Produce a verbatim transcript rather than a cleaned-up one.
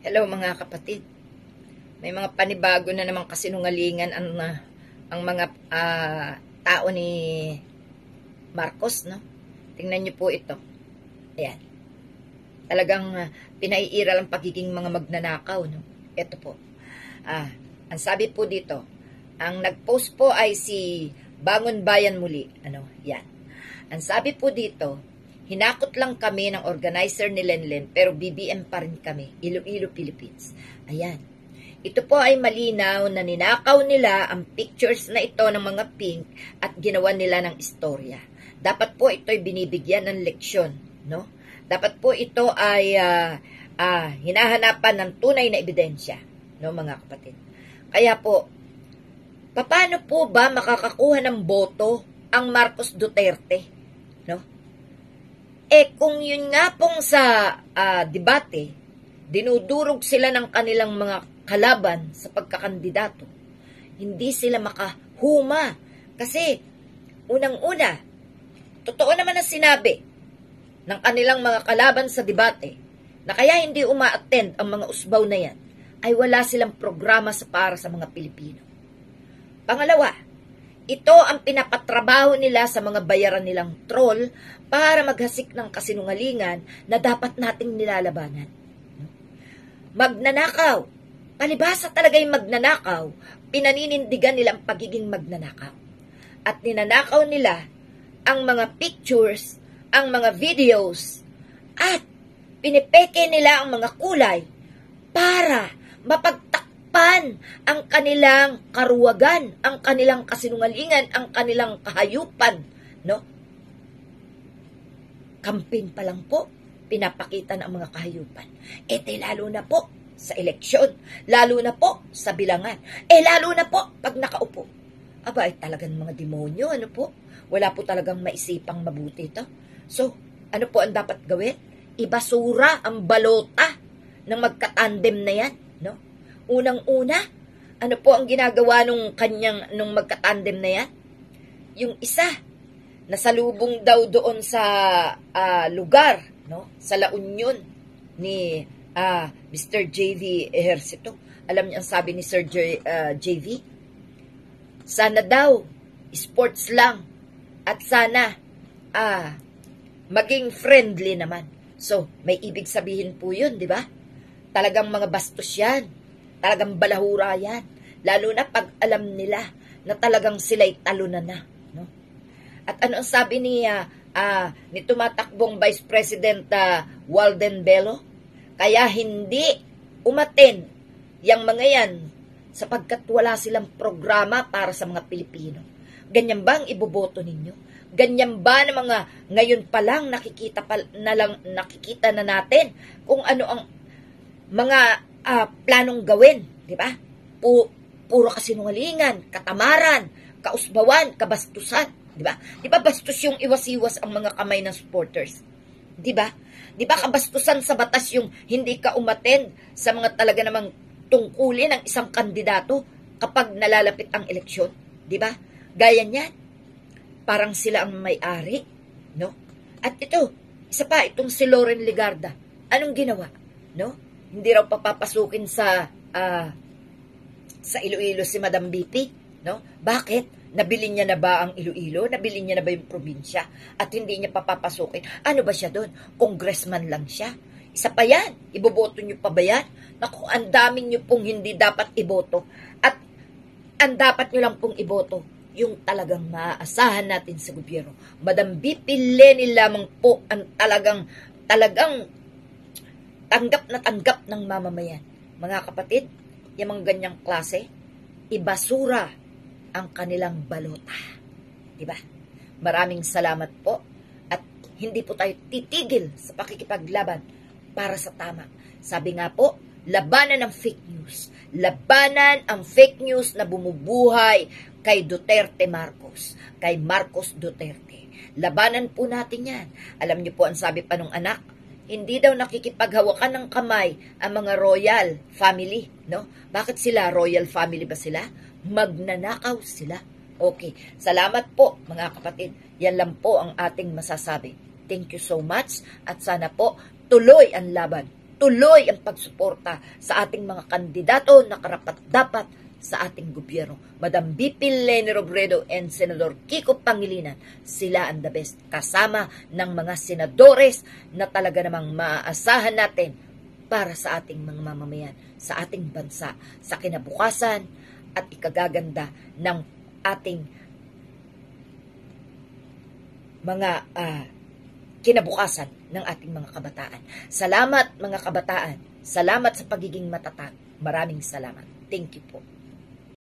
Hello mga kapatid. May mga panibago na naman kasinungalingan ang, uh, ang mga uh, tao ni Marcos, no? Tingnan niyo po ito. Ayan. Talagang uh, pinaiiral ang pagiging mga magnanakaw, no? Ito po. Ah, ang sabi po dito, ang nag-post po ay si Bangon Bayan Muli. Ano? Yan. Ang sabi po dito, hinakot lang kami ng organizer ni Lenlen pero B B M pa rin kami, Iloilo, Philippines. Ayan. Ito po ay malinaw na ninakaw nila ang pictures na ito ng mga pink at ginawa nila ng istorya. Dapat po ito ay binibigyan ng leksyon, no? Dapat po ito ay uh, uh, hinahanapan ng tunay na ebidensya, no mga kapatid. Kaya po, paano po ba makakakuha ng boto ang Marcos Duterte, no? Eh kung yun nga pong sa uh, debate, dinudurog sila ng kanilang mga kalaban sa pagkakandidato, hindi sila makahuma. Kasi unang-una, totoo naman ang sinabi ng kanilang mga kalaban sa debate na kaya hindi uma-attend ang mga usbaw na yan ay wala silang programa sa para sa mga Pilipino. Pangalawa, ito ang pinapatrabaho nila sa mga bayaran nilang troll para maghasik ng kasinungalingan na dapat nating nilalabanan. Magnanakaw. Palibhasa talaga yung magnanakaw. Pinaninindigan nila ang pagiging magnanakaw. At ninanakaw nila ang mga pictures, ang mga videos, at pinipeke nila ang mga kulay para mapagtakpan ang kanilang karuwagan, ang kanilang kasinungalingan, ang kanilang kahayupan, no? Campaign pa lang po, pinapakita ng mga kahayupan. E di lalo na po sa eleksyon, lalo na po sa bilangan, eh lalo na po pag nakaupo. Aba, ay talagang mga demonyo, ano po? Wala po talagang maisipang mabuti ito. So, ano po ang dapat gawin? Ibasura ang balota ng magkatandem na yan, no? Unang-una, ano po ang ginagawa nung kanyang, nung magkatandem na yan? Yung isa, nasalubong daw doon sa uh, lugar, no? Sa La Union ni uh, Mister J V Ejercito. Alam niyo ang sabi ni Sir J, uh, J V? Sana daw, sports lang. At sana, ah, maging friendly naman. So, may ibig sabihin po yun, di ba? Talagang mga bastos yan. Talagang balahura yan. Lalo na pag alam nila na talagang sila'y talunan na. No? At ano ang sabi ni, uh, uh, ni tumatakbong Vice President uh, Walden Bello? Kaya hindi umattend yang mga yan sapagkat wala silang programa para sa mga Pilipino. Ganyan ba ang iboboto ninyo? Ganyan ba na mga ngayon pa lang nakikita pa, na lang nakikita na natin kung ano ang mga uh, planong gawin, di ba? Pu, puro kasinungalingan, katamaran, kausbawan, kabastusan, di ba? Di ba bastos yung iwas-iwas ang mga kamay ng supporters? Di ba? Di ba kabastusan sa batas yung hindi ka umattend sa mga talaga namang tungkulin ng isang kandidato kapag nalalapit ang eleksyon? Di ba? Gaya niyan, parang sila ang may-ari, no? At ito, isa pa, itong si Loren Legarda, anong ginawa, no? Hindi raw papapasukin sa uh, sa Iloilo si Madam B P, no? Bakit? Nabili niya na ba ang Iloilo? Nabili niya na ba yung probinsya? At hindi niya papapasukin? Ano ba siya doon? Congressman lang siya. Isa pa yan. Iboboto niyo pa ba yan? Naku, ang dami niyo pong hindi dapat iboto. At ang dapat niyo lang pong iboto, yung talagang maaasahan natin sa gobyerno. Madam B P Leni lamang po ang talagang, talagang tanggap na tanggap ng mamamayan. Mga kapatid, yung mga ganyang klase, ibasura ang kanilang balota. Diba? Maraming salamat po at hindi po tayo titigil sa pakikipaglaban para sa tama. Sabi nga po, labanan ang fake news. Labanan ang fake news na bumubuhay kay Duterte Marcos, kay Marcos Duterte. Labanan po natin yan. Alam niyo po ang sabi pa nung anak, hindi daw nakikipaghawakan ng kamay ang mga royal family, no? Bakit sila? Royal family ba sila? Magnanakaw sila. Okay. Salamat po, mga kapatid. Yan lang po ang ating masasabi. Thank you so much at sana po tuloy ang laban tuloy ang pagsuporta sa ating mga kandidato na karapat-dapat sa ating gobyerno. Madam B P Leni Robredo and Senador Kiko Pangilinan, sila ang the best. Kasama ng mga senadores na talaga namang maaasahan natin para sa ating mga mamamayan, sa ating bansa, sa kinabukasan at ikagaganda ng ating mga uh, kinabukasan ng ating mga kabataan. Salamat mga kabataan. Salamat sa pagiging matatag. Maraming salamat. Thank you po.